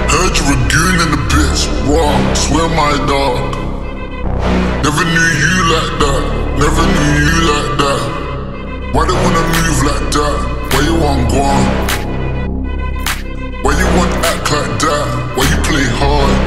Heard you a goon in the bitch, raw, swear my dog. Never knew you like that, never knew you like that. Why they wanna move like that? Why you want Gwan? Why you want act like that? Why you play hard?